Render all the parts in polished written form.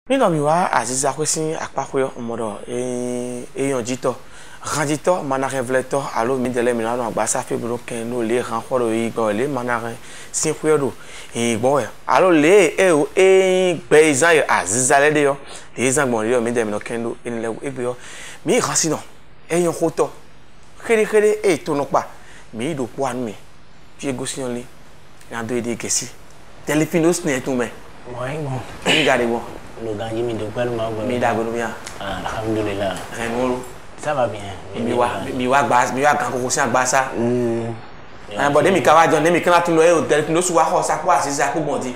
Mi no mi wa aziza kwesi akpakoyo omodo eyan jito randito manare vleto alo mi dele mi na agbasa fe bro ken no le ran khoro igbo le manare sin kwedo igbo alo le gbe izan aziza le de yo le izan gbon le mi dele mi no ken do enile egbe yo mi ransi no eyan khoto kere e to no pa mi do po anu mi fi egosion le na do ede gesi DELPHINO'S ne to me ouais bon mi gade bon le gangi mi do pelu ma go mi da go bien alhamdulillah renolo ça va bien mi wa GAN KO XO agbasa but dem mi ka wa jon dem mi kan tun lo e DELPHINO'S wa ho sa ko asisa ko bondi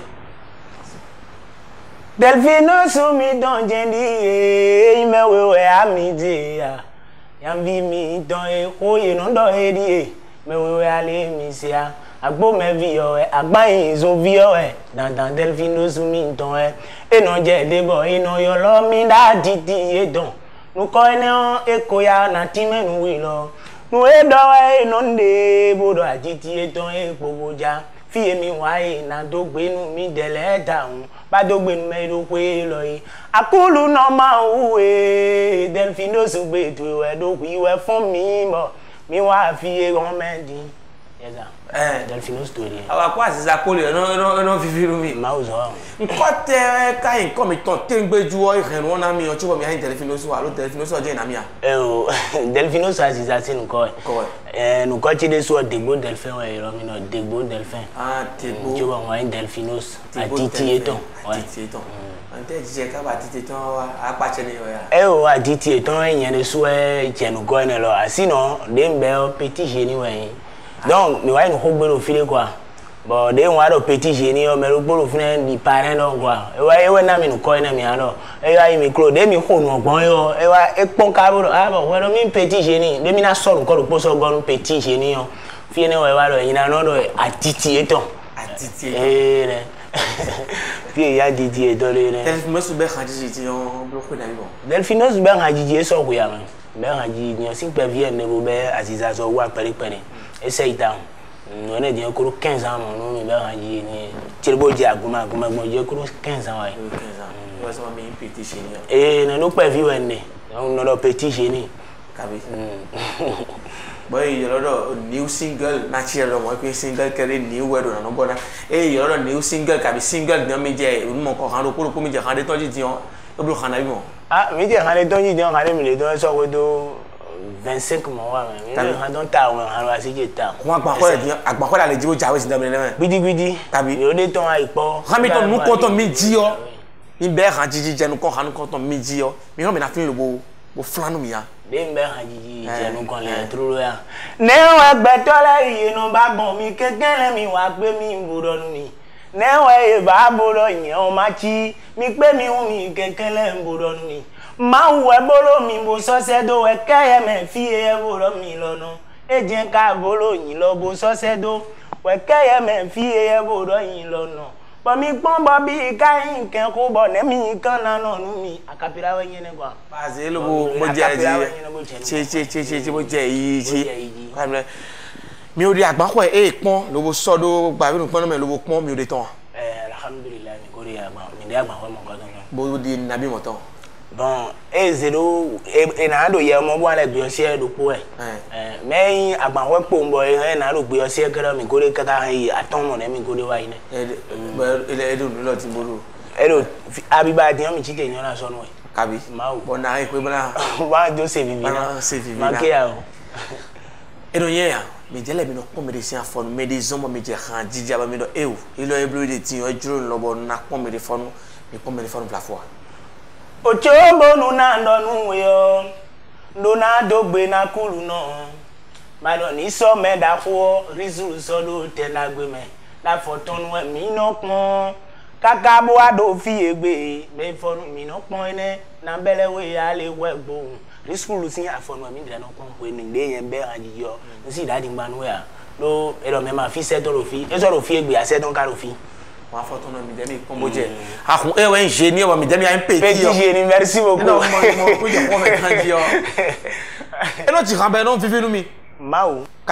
DELPHINO'S mi don jendi e mewe we amidi ya vi mi don e oye no do e di mewe we ale mi sia agbo me vi o e agbayin zo vi o e dandan DELPHINO'S mi don e no je de bo ino yo lo mi da titi e don nu ko ene o eko ya na ti menu wi lo nu e do e no nde bodo atiti e don e pogoja fi emi wa e na do gbe nu mi dele daun ba do gbe nu me ro pe lo yi akulu no ma u e DELPHINO'S gbe tu e do wi we fun mi mo mi wa fi e ron mendi DELPHINO'S story awa ko asisa ko le no viviru mi ma o zo nko te ka nko mi ton te ngbeju o iren won na mi o chubo mi ayin DELPHINO'S wa lo DELPHINO'S o je na mi a o DELPHINO'S asisa sin nko nko ti de so degbo delphin we ro mi no degbo delphin degbo chubo mo ayin DELPHINO'S atiti eton atiti eton ante je ka ba atiti eton wa apache ni o ya o atiti eton yen le so e jenu ko ne lo asino de mbe o petit génie we donc mi wa no hogbero file quoi bon de won ado petit génie o me ro gboro fun ni parent don quoi e we na mi no ko na mi ado e wa mi kro de mi ho no ogbon yo e wa e pon ka bo bo we no mi petit génie de mi na so nko ro po so gbon petit génie yo fi ne we wa lo yin na no do atiti eton re fi ya didi e do le DELPHINO'S be khadiji ti on bloqué na bo DELPHINO'S be khadiji so ku ya man be khadiji ni sin pe vie ne bo be aziza so wa pere essaye down on est bien ko 15 ans non mi ba yi ni tirbo ji aguma mo je ko 15 ans ouais 15 ans ouais ça m'a mis petit génie no pe vi wenne no do petit génie kabi boy you know new single natural mo pe single kere new word na no bona you know new single kabi single no mi je mo ko han ro ko mi je han de ton ji ti on o blo khana bi mo mi je han de ton ji han de mi le don so we do 25 mois mais on don ta on a asije ta ko agba ko la le jibo jawe sin da me gbidi tabi yo de ton aipo ha mi ton nu ko ton mi ji yo mi be han jiji je nu ko han ko ton mi ji yo mi ho me na fin lo bo flanu mi ya de mbe han jiji je nu ko le truro ya ne wa gbe to le yi nu ba gbon mi kekele mi wa gbe mi buro nu mi ne wa e ba buro yen o ma chi mi pe mi hu mi kekele buro nu mi ma we bolo mi bo so se do e keye me fi e bolo mi lono e je ka bolo yin lo bo so se do we keye me fi e bolo yin lono bo mi pon bo bi ka yin ken ko bo ne mi kan na no nu mi akapira we yin ne kwa ba ze lo bo je che bo je yi ji kamle mi o ri agba ko e pon lo bo so do gba bi nu pon no me lo bo pon mi o de ton alhamdulillah mi ko ri agba mi de agba ko mo ko ton bo di nabi mo ton bon zero na do ye mo bo ale gbe ose do po meyin agban we po mbo na do gbe ose kere mi gore kaka han yi aton mo na mi gore wa ine ele do lo ti mo do elo abiba de mi chike yan na so no kabi ma o bona e pe bona wa jo se vivi na ma ke ya o ero ye ya mi jele mi no pon me de si afonu me de zomo mi je han jija ba mi do ewu ilo ebru de ti o juro lo bo na pon me de fonu mi pon me de fonu plafo ochombo nu na ndonu yo ndo na dogbe na kulu no ma do ni so me da fo rizu so do te na gbe me la fotonu mi no pon kaka bo ado fi egbe me fonu mi no pon ene na bele we ya le we gbo risulu sin afonu mi de no pon pe ni le yen be aji yo nsi dadi ngba nu ya lo ero me ma fi se to ro fi e so ro fi egbe ase don ka ro fi wa photo no mi demi comme je akun e we ingénieur wa mi demi un petit génie merci beaucoup non mo ko je ko me kan yo e no ti kan be no vivi nu mi mawo kabi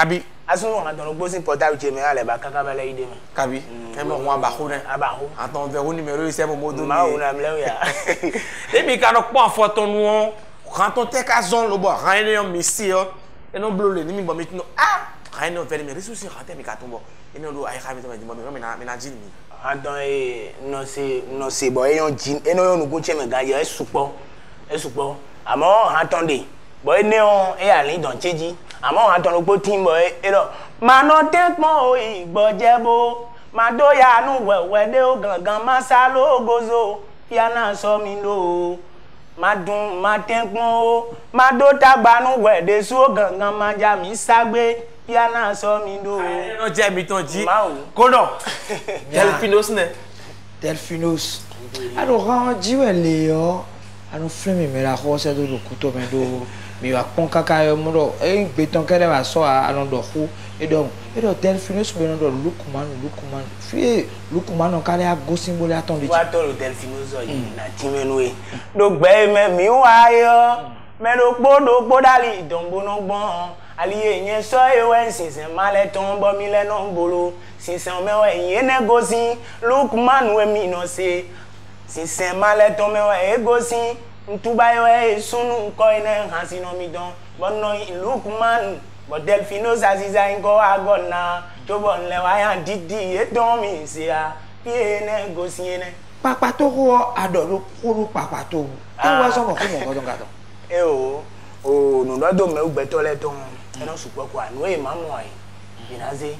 Asun on attend bossing portable chez me ale ba kaka bala ide me. Kabi. E mo won ba ko ne. Abaho. Attends vers au numéro c'est mon mot Ma o na mle ya. Et mi ka no po photo nou. Quand on te ka zone lo bo, ran yon misi yo. E non blole ni mi bo mitino. Ah! Ran yon vele me ressources rate mi ka tombo. E non do ay kha mi to me me na jin mi. Attends no se bo yon jin. E no yon nugun che me ga ye supo. E supo. Amo attendez. Boy neon e alin don cheji. Amo attend po team boy e do. Ma no tek mo o igbo jebo. Ma do ya nu wewe de o gangan ma sa lo gozo. Piana so mi lo. Ma dun ma tek mo o. Ma do tagba nu we de su o gangan ma ja mi sagbe. Piana so mi do. No je mi ton ji. Kono. Delphinos ne. Delphinos. Alors jiwe leo. Ano flemme me la rosa do kuto me do mi wa pon kaka yo mo e beton kele wa so ano do hu e do Delphinos be no do lukman fi lukman on kale ago symbole aton de wa to Delphinos o yi na timenwe do gbe me mi wa yo me do po dali dombo no gbon aliye yen so e we sinsin male ton bo mi le no bolo sinsin me we yen negosi lukman we mi no se sinsin male ton me we egosi ntuba yo e sunu ko ine hansi no mi don bonno lukman but Delphinos aziza ingo agona to bon le wa yan didi e don mi se a pie ne gosi ene papa to ko adoro kuru papa to e wa so mo ko mo don ga don e o no do me ugbe to le ton e no supo kwa no e mamu ai binaze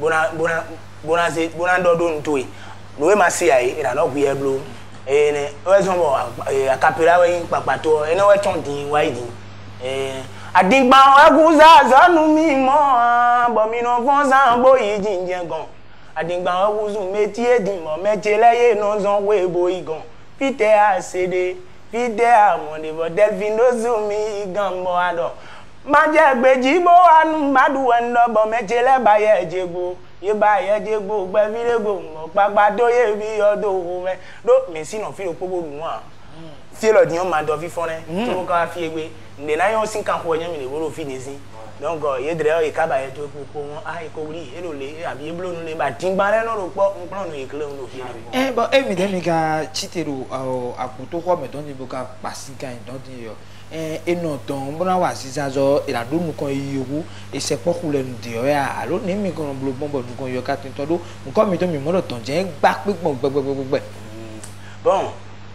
bona do do nto e no e ma se ai e na no gbe e blo ene o so mo akapira we papa to ene we ton din wa idin adigba aguza zanu mi mo bo mi no fon san bo yi jinje gan adigba aguzu meti edin mo meje leye no zon we bo igan fite asede fide amode bo Delphinos mi gan mo ado ma je gbeji bo anu madu endo bo meje le ba ye jegbo ye ba ye jegbo gbe virego mo papa do ye bi odo wo me do mi si no fi ro pobo nu a fi lo din o ma do fi fon ne to ka fi egbe nde na yo sin kan ko yan mi le wo fi ni sin donc ye dre e ka ba ye to ko won a e ko ri e lo le abi e blo nu le ba tin gba le no ro po npon no e kle no fi ni bo e mi de mi ga chitero aguto ko me don ni bo ka pasika don di yo e no don bona wa sisa zo e la do nu kan iyowu e se poku le nu de o ya alo ni mi kan blo bombo nu kan yo ka tin to do nkan mi to mi mo do ton je gba pigbon gbegbegbegbe bon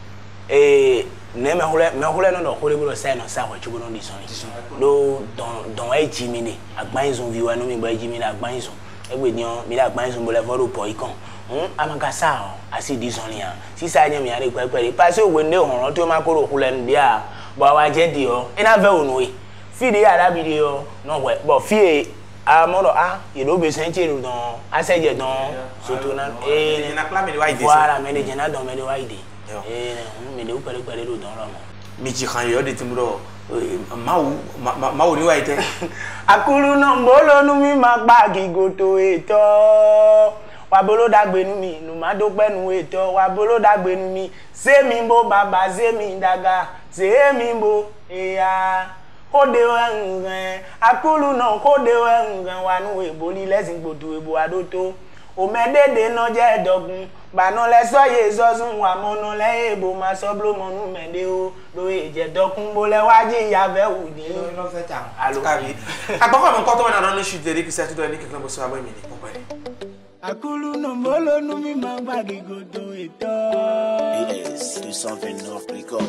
ne me hule no do hule bro sai no sa wa chugo no di so do don e jimini agban izun vi wa no mi gba jimini agban izun egbe ni o mi la agban izun bo le fo do po ikan amaka sa o asi di so ni a si sa nya mi are pepere pass o we ne honro to ma ko ro hule ndi a bo wa je di o ina ve onu e fi de ara bi de o no we bo fi amodo ye do be senche ro don aseje don so to na na clame de wa ide voilà me de jena don me de wa ide me de u pare ro don ro mo mi ji kan yo de timuro mawu ni wa ite akuru no mbolo nu mi ma gba gigoto eto wa bolo dagbe nu mi nu ma do pe nu eto wa bolo dagbe nu mi se mi bo baba se mi daga se mi bo eya kode wengen akulu no kode wengen wa nu eboli lesin gbodu ebo adoto o medede no je dogun ba no le so ye zosun wa mo no le ebo ma so blo mo nu mede o do e je dokun bo le waji ya ve udi no fe ta alo kabi akoko mo ko to na no shoot de ki se to ni kekan bo so abo mi ni popo ni akulu no mbolo nu mi ma gba gigodo eto yes do something off record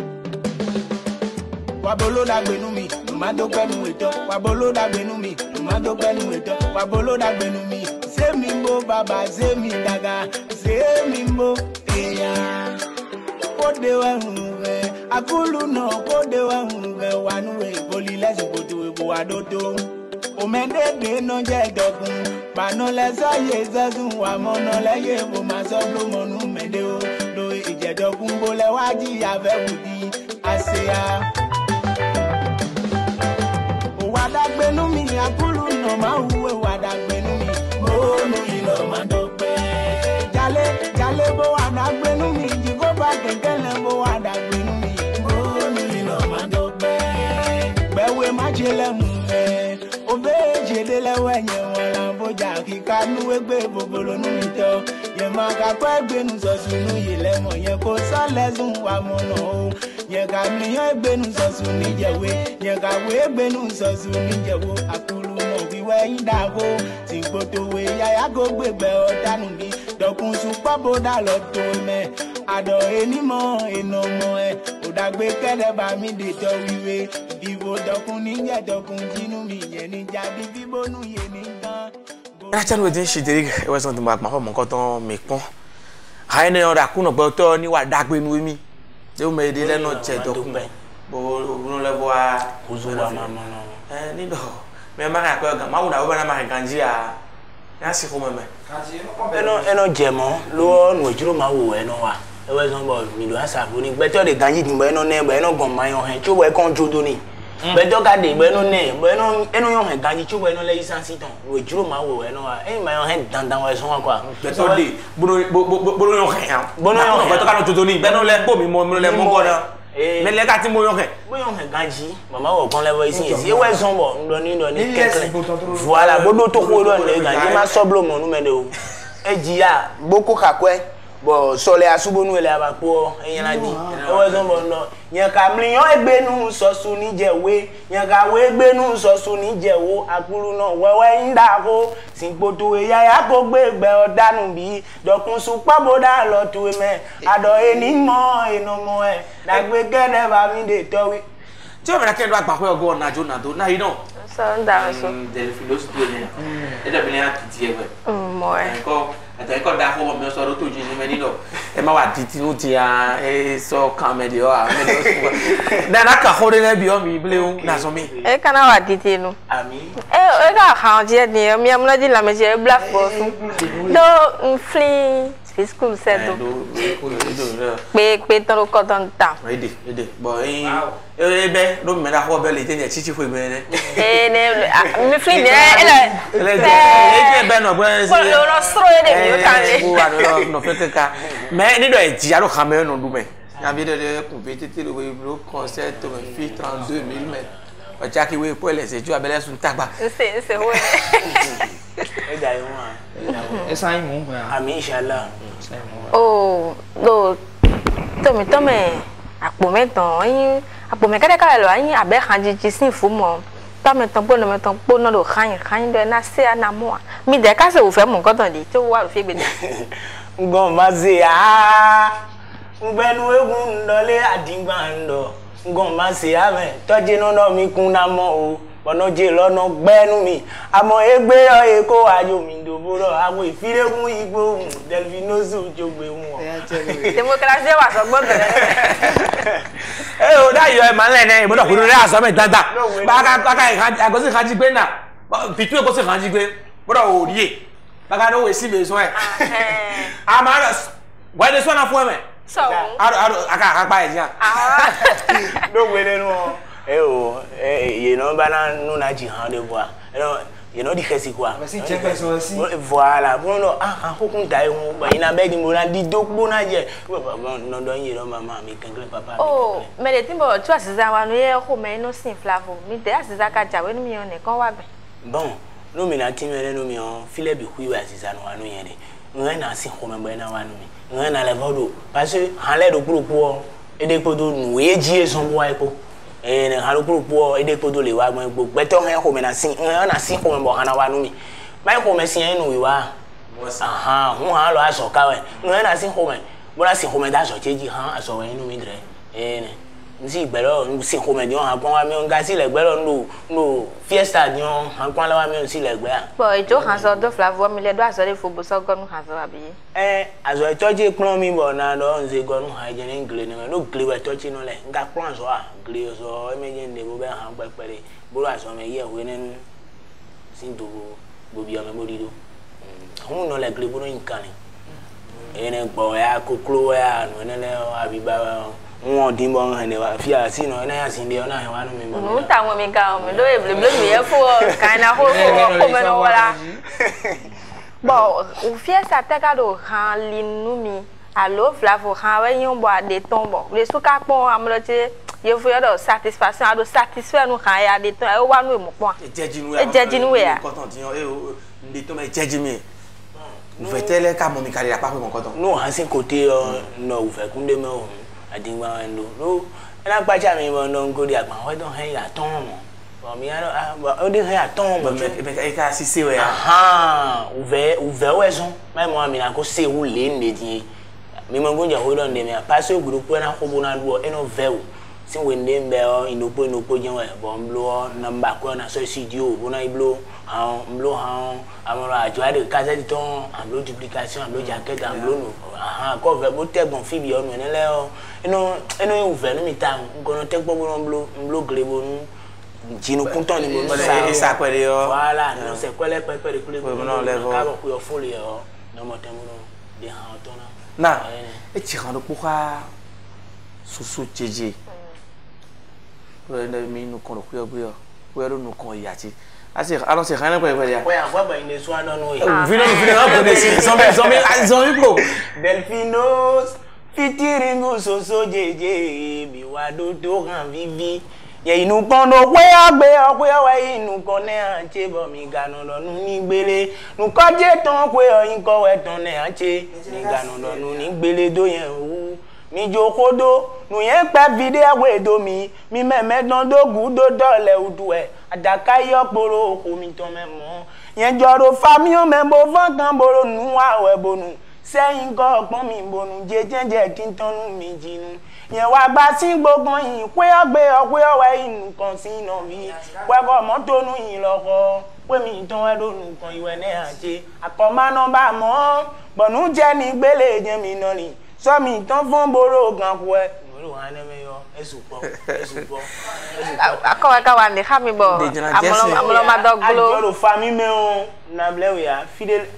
wabolo dagbe nu mi nu ma do penu eto wabolo dagbe nu mi nu ma do penu eto wabolo dagbe nu mi se mi mo baba se mi daga se mi mo eya kode wa hunwe akulu no kode wa hunwe wanu e boli lesi bodo ebo adodo o mende de no je dogun ba no le so ye zazun wa mo no le ye bo ma so blo mo nu mede o do ije dogun bo le waji ya fe wudi aseya wadagbenu mi akulu no ma uwe wadagbenu mi mo nu ilo ma dope jale bo wadagbenu mi jigo ba kekele bo wadagbenu mi mo nu ilo ma dope bewe ma jele mu obe jede lewe nye nu egbe bobolo nu mi te o ye ma ka ko egbe nu so sunu ye le mo ye ko so lezun wa mo no o ye ka mi yan egbe nu so sunu jewe ye ka we egbe nu so sunu jewo akulu mo bi we yin da go ti gbodo we ya go gbegbe o danu bi dokun su pabo da lo to me ado enimo enomo e o da gbe kede ba mi de to wiwe bibo dokun ni je dokun jinu mi ye ni jadi bibo nu ye ni gan Rachel wedin shidiri e we son to ma mo nkan ton mi pon ha ene ora ku no gbo to ni wa dagbe nu mi de o me de le no je dokun bo no le bo a uzo wa mama no ni do me ma ka ko ga ma una ba na ma ganji a ya si ko me eno jemo lo nu ejuro ma wo eno wa e we son bo mi do asa bo ni gbe to de ganji din bo eno ne bo eno gon ma yon he cho we kon jodo ni be to ka de bo eno ne bo eno yon he ganji cho we eno le isan sitan nu ejuro ma wo eno wa e ma yon he dandan wa so wa kwa be to de bo yon he ya bo yon be to ka no jodo ni be no le bo mi mo le mo go na me le ka ti mo yon he bo yon he ganji mama wo kon le bo isin e we son bo ndo ni kekle voilà bodo to ko lo le ganji ma soblo mo nu me de o ejia boko kakwe bo sole asubonu ele abapo eyan ladi ewe zon bo no yan ka mliyon egbenu sosu ni jewe yan ka we egbenu sosu ni jewo akuru no wewe ndako sinpoto eya ya ko gbegbe odanu bi dokun su paboda lo tu me ado enimo enomo e dagbe gede ba mi de towi tí o mẹ́ra kí ẹ lọ àgbà pé ọgọ́ ọ̀nà àjò nàdó náà yìí náà. sọ ń dà sọ. DELPHINO'S tó yẹn ẹ dàbí ní àtúntì ẹ bẹ. mọ ẹ. ẹ̀kọ́ da fọwọ́ mi sọ tó jí ní mẹ́ni lọ ẹ má wà títí ó ti ya ẹ sọ kàn mẹ́ni ọ àwọn mẹ́ni ọ sùn wá. dáná kà kó dé bí ọ mi bilé ń nà sọ mi. ẹ kana wà títí nu. ẹ ká hàn jẹ ni ẹ mi amúnájí làmẹjẹ ẹ black bọ fún. ló ń flin fi school sẹ́dọ̀. pé tọrọ kọ́ tó ń ta. èdè bọ̀ ẹyin ẹ bẹ ló mẹ́ra kọ́ bẹ́ẹ̀ lè tẹ́ ẹ títí fún ìgbẹ́ rẹ. ẹ ní mi flin ẹ lẹ. ẹ bẹ nọ bẹ ṣe. lọ sọ̀rọ̀ yẹ de mi o kan le. ko wa do no fete ka mais ni do e ji aro kan me no du me ya bi de compétiteur le we concert me fi 32000 mais o ja ki we po le se ju abele sun tagba nse ho e da yo wa esa yi mo gba ami inshallah oh do to me àpò metan yin àpò me kade ka lo yin abe kan ji sin fu mo ta metan po no do kan do na se na mo mi de ka se o fe mo nkan tan di tí ó wà lo fi gbe ngon ma se a ngbenu egun ndole adingba ndo ngon ma se a me toje no mi kun na mo o bono je lono gbenu mi amo egbe o eko ayo mi ndoboro awo ifiregun igbo DELPHINO'S jogbe won democracy wa so gbo bere o da yo e ma le ne mo do ko re aso me dada ba ka agosi kan ji gbe na pitu ko se kan ji gbe bro o rie ba ka no we si me so e a ma wa de so na fun me so aka pa e jan do we le no you know bana no na ji han de boa you know di kesi kwa voilà bon no hokun dai hu ba ina be di mo na di dokbo na je no don yi no mama mi kangle papa oh me le timbo tu asiza wa no ye ho me no sin flavo mi de asiza ka jawe no mi on ne kan wa gbe bon no mi na timere no mi on file bi ku wa asiza no wa no ye de ngai na sin ho me gbe na wa no mi ngai na le vodo parce que han le do groupe ede podo nu ye ji e son bo wa epo ne halu groupe ede podo le wa gbo gbeto ngai ho me na sin ho me bo hana wa no mi mai ho me sin e no wi wa hu ha lo aso ka we ngai na sin ho me bo na sin ho me da so cheji han aso we no mi dre ne nsi gbero sin ho me di han pon wa mi nga si le gbero no fiesta di han pon la wa mi si le gbe a bo ejo han so do flavo mi le do aso le fo bo so gonu han so abi aso etoje pon mi bo na do nse gonu ha je ni ngle ni no gle we tochi no le nga pon so a gle so emeje nde bo be han pepere bo aso me ye we ni sin do bo bi ame bo di do hun no le gle bo no nkan ni ene gbo ya koklo ya no ne le abi ba won din bo han ne wa fi asi no na ya sin de ona he wa no mi bo no ta won mi ga o mi do e ble mi ye fo kan na ho me no wala bo o fiesta te ka do han linu mi alo flavo han we yin bo ade ton bo le su ka pon amlo ti ye fo yo do satisfaction ado satisfait nu kan ya de ton e wa nu e mo pon e jejinu we a ko ton ti yo e de to me jeji mi Vous faites les cas mon micali la pas mon coton. Non, à ce côté non vous faites comme des mots à dire moi non. Elle a pas jamais non go dia ba ouais donc il a ton. Bon mi on dit il a ton mais ka si c'est ouais. Ah, ouvert ouais son. Même moi mi na ko se ou le ndedi. Mi mo gonja ho don de mi passe au groupe na ko bona do e no veo. Si we ndem be inopo jen we bon blo number ko na so studio bona iblo mblo amora ajoade kaze ton amblo duplication amblo jacket amblo no ko ve bo te bon fibi onu enele o eno ouvert no mi ta ngono te gbo mblo glebo nu jinu kunton ni mo sa ça pere yo voilà non c'est quoi les pepe de kule non level ka ko yo folie yo no mo te mo de ha to na e ti kan do poka susu jeje mi nu kon ku yo nu kon yati alors c'est rien pour dire ouais on va une soin non oui vino abonner zombie bro DELPHINO'S featuring so jeje mi wa do ran vivi ye inu pondo we agbe we inu kon ne anche bo mi ganu lo nu ni gbele nu ko je ton pe oyin ko we ton ne anche mi ganu lo nu ni gbele do yen o mi jokodo nu yen pe video we do mi meme don do gudo dole udu e adaka yo poro ko mi ton memo yen joro fami o membo fan kan boro nu awe bonu seyin ko pon mi bonu jejeje kin tonu mi jinu yen wa gba sin gbogbon yin pe agbe owe inu kan sin no vi pe ko mo tonu yin loko pe mi ton e do nu kan iwe ne anje akoma no ba mo bonu je ni gbele je mi no ni so mi ton fun boro gan ku e mo wa ne me yo esupo akọ ka wa ni kha mi bo amolo ma doglo ajoro fami me o na blewe ya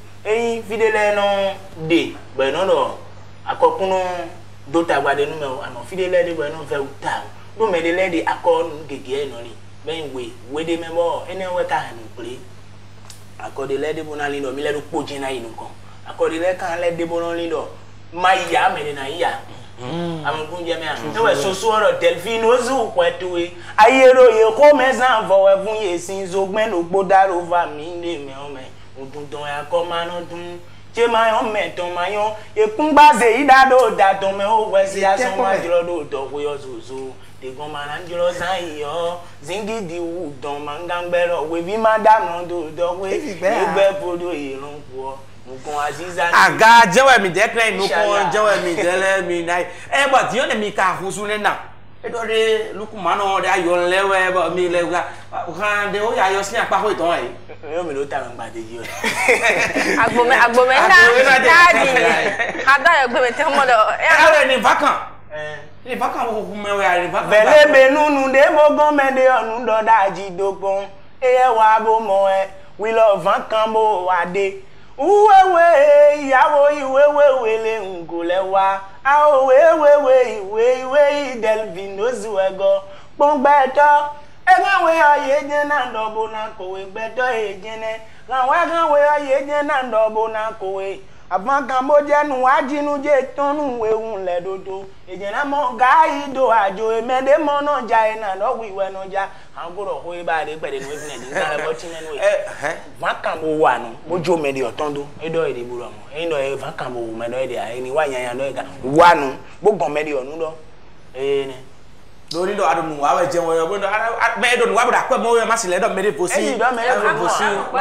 fidele no de be no do akokunu do tagbade nu me o amo fidele de be no fe uta do me de le de akọ gege no ni ben we de me mo ene we ka hanu ple akọ de le de bonali no mi le do poje na inu kan akọ de le kan le de bonali do maya me na ya amugunje me an we soso oro DELPHINO'S kwetuwe ayero ye ko mezan vo we fun ye sin zogben ogbo daro va mi le me o me ogun ton ya ko ma no dun je ma yon me ton ma yon e kun gba ze idado da ton me o we si aso ma jiro do do ko yo soso de gon ma na jiro san yo zingi di u don ma ngangbero we bi madam no do we gbe podo irun po nukon aziza aga jewe mi declare nukon jewe mi dele mi nai e but yo ne mi ka husu ne na e do de luku mano de ayo lewe ba mi le ga kan de o ya yo sin apa ko iton e yo mi lo ta ngba de yo agbo me na daddy ada yo gbe me te mo do e ni vacan ni vacan wo me we ari vacan bele benunu de mogon me de onu do daji dogbon e wa bo mo e we love vacan bo wa de uwewe ìyàwó ìwéwéwé le ngole wa a o wewewe ìwé DELPHINO'S wego pongbeto eganwe oye je na ndobo na kowe gbeto ejene ganwe oye je na ndobo na kowe abankan mo je nu ajinu je tonu wehun le dodo ejena mo gaido ajo emede mo no ja ina no wiwe no ja agoro ko iba de pede no ifne din kare bo tin enu vakan mo wa no mojo mede otondo edo ede buru mo endo e vakan mo me no ede ai ni wa yan no ega wa no gbogbon mede onu do ne lórí do adunu wa we je wo yo do me do wa bra pe mo we ma si le do me de posi e do me posi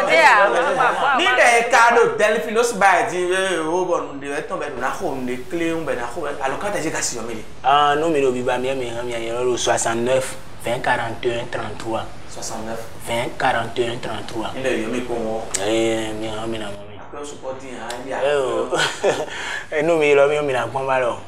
ni de ka do DELPHINO'S ba ti o bon de ton be do na ko de clé un be na ko alors quand tu kasi yo me ah no mi do bi ba mi yan ro 69 20 41 33 69 20 41 33 ile yo mi ko mo mi na mo supporting ya enu mi lo mi na pon ba lo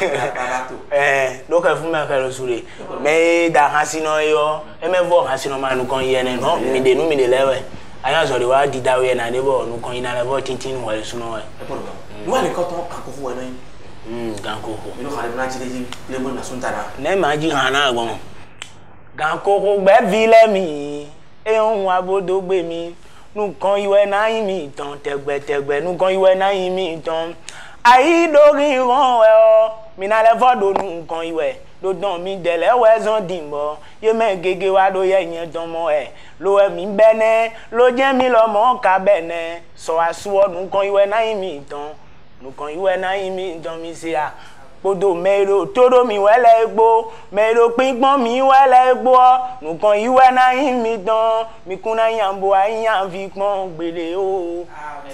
lo ka fun me ka lo sure me da hasino yo e me vo hasino ma nu kon ye ne no mi de lewe ayan so de wa di dawe na de bo nu kon ina le vo tintin wo le suno we wa le ko ton kan ko fu we no gan ko ko mi no khale na ji le mo na suntara ne ma ji han na gbon gan ko ko gbe vile mi e ohun abodo gbe mi nukan iwe na mi tan tegbe nukan iwe na mi tan ai dori ran e o mi na le fodo nukan iwe do don mi dele we zon dimbo ye me gege wa do ye yen don mo e lo e mi bene lo je mi lo mo ka bene so asu onu kan iwe na mi don nu kan iwe na mi don mi se a podo mero todo mi wele egbo mero pingbon mi wele egbo nu kan iwe na mi don mi kuna yambo ayan fi pon gbele o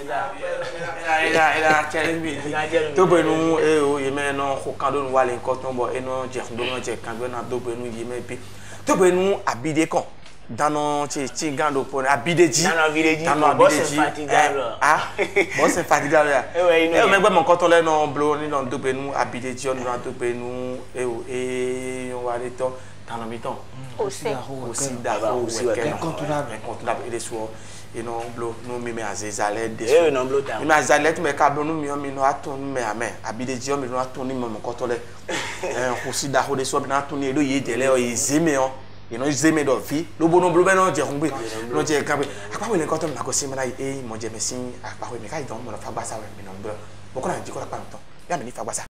ela challenge to benu o yeme no ko kan do wale nkan ton bo eno je ndo no je kan do na do benu yeme bi to benu abide kan dano ti gando pon abideji dano abideji boss infatigable e me gbe mo nkan ton le no blo ni no do benu abideji on no do benu e on wa le to dano mi ton aussi incontournable et les soirs et non blo no mi me azezale de non blo ta mi azale tu me ka blo no mi no atun me ame abideji mi no atun ni mo nkan ton le aussi da ho de so bi na atun ni lo ye dele o izeme o ino izeme do fi lo bono blo be no je hungbe no je kan be apa we le nkan ton na ko si me na mo je me sin apa we me ka idon mo na fa gbasa we mi no blo mo ko na ji ko la pa nton ya me ni fa gbasa